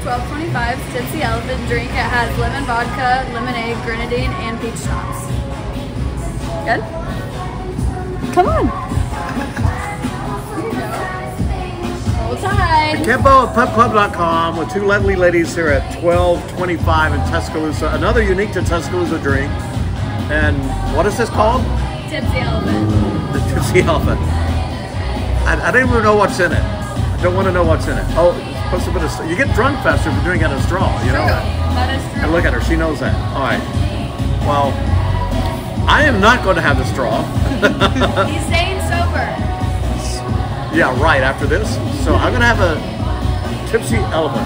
12.25 Tipsy Elephant drink. It has lemon vodka, lemonade, grenadine, and peach schnapps. Good? Come on. Here you go. Hold tight. Kimbo at PubClub.com with two lovely ladies here at 12.25 in Tuscaloosa. Another unique to Tuscaloosa drink. And what is this called? Tipsy Elephant. The Tipsy Elephant. I don't even know what's in it. I don't want to know what's in it. Oh, it's supposed to be a, you get drunk faster if you're doing it out of a straw. You know that. That is true. And look at her. She knows that. All right. Well, I am not going to have the straw. He's staying sober. Yeah, right, after this. So I'm going to have a Tipsy Elephant.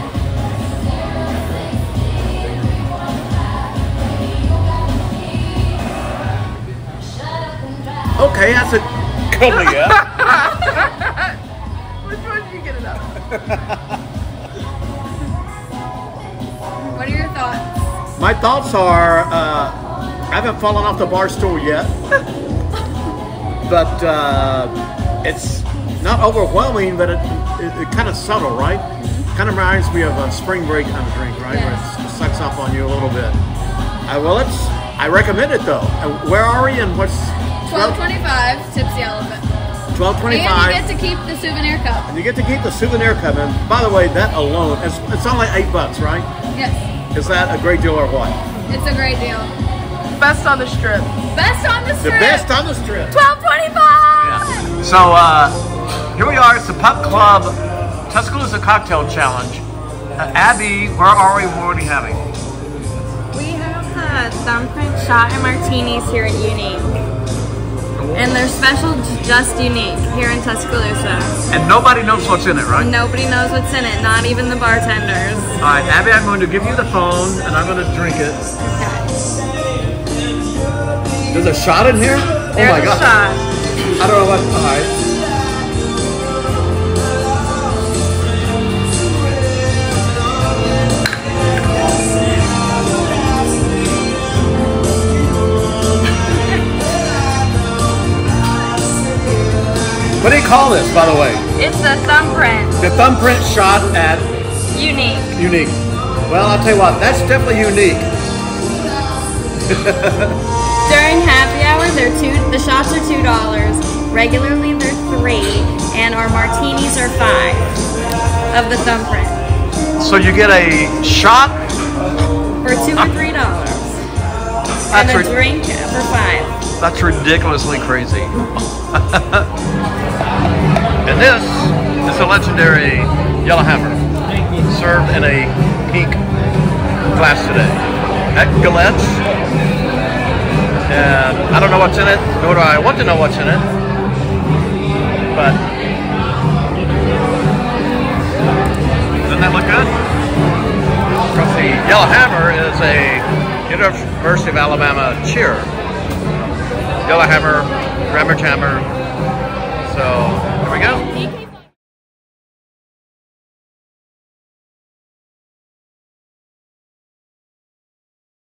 Okay, that's it. Yeah. Which one did you get it up? What are your thoughts? My thoughts are, I haven't fallen off the bar stool yet. But it's not overwhelming, but it kind of subtle, right? Kind of reminds me of a spring break kind of drink, right? Yes. Where it sucks up on you a little bit. Well, I recommend it though. Where are we and what's 12.25 Tipsy Elephant. 12.25. And you get to keep the souvenir cup. And you get to keep the souvenir cup. And by the way, that alone, it's only $8, right? Yes. Is that a great deal or what? It's a great deal. Best on the strip. Best on the strip. The best on the strip. 12.25. Yeah. So here we are. It's the Pub Club Tuscaloosa Cocktail Challenge. Abby, where are we? What are we having? We have the Thumbprint shot and martinis here at Unique. And they're special just Unique here in Tuscaloosa. And nobody knows what's in it, right? Nobody knows what's in it, not even the bartenders. All right, Abby, I'm going to give you the phone and I'm going to drink it. Okay. There's a shot in here? There's oh my God. Shot. I don't know what, all right. What do you call this, by the way? It's the Thumbprint. The Thumbprint shot at Unique. Unique. Well, I'll tell you what, that's definitely unique. During happy hour, the shots are $2. Regularly, they're $3, and our martinis are $5 of the Thumbprint. So you get a shot For $2 or $3. And a drink for $5. That's ridiculously crazy. And this is the legendary Yellowhammer, served in a pink glass today at Gallette. And I don't know what's in it, nor do I want to know what's in it. But doesn't that look good? Because the Yellowhammer is a University of Alabama cheer. Yellowhammer, Rammer Jammer. So, here we go.